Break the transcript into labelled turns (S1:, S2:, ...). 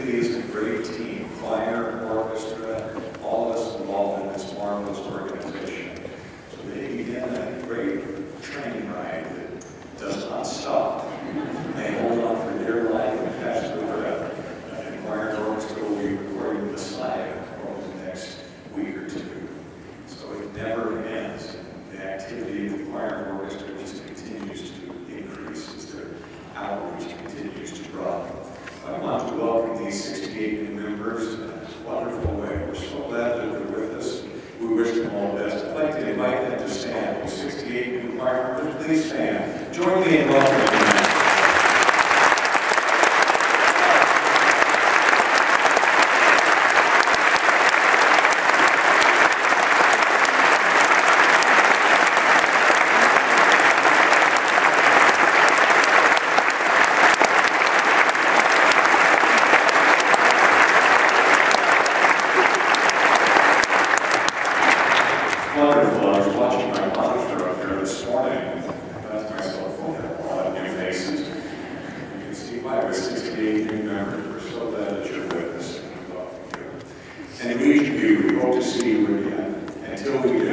S1: really is a great team, choir, orchestra, all of us involved in this marvelous organization. So they begin a great train ride that does not stop. They hold on for dear life and pass the word out. And choir and orchestra will be recording Messiah over the next week or two. So it never ends. The activity of the choir and orchestra just continues to increase as their outreach continues to broaden. I want to welcome these 68 new members in a wonderful way. We're so glad that they're with us. We wish them all the best. I'd like to invite them to stand. Those 68 new choir members, please stand. Join me in welcoming them. Wonderful. I was watching my monitor up there this morning, and I thought to myself, oh, there are a lot of new faces. You can see why with 68 new members. We're so glad that you're with us, and we welcome you. And we hope to see you again. Until we